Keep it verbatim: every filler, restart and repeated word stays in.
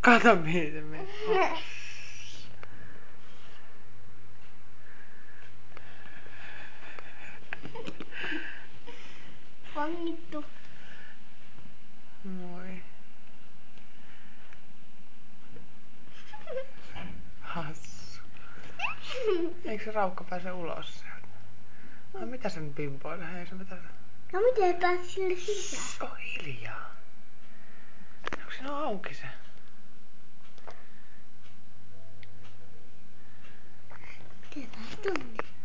Kato mihin se menee. Vangittu. Moi. Hassu. Eikö se raukka pääse ulos sieltä? No mitä sen pimpoilee? Ei se mitä se... No miten pääsit sille sisään? Oh hiljaa. Onko siinä auki se? Miten pääsit tonne?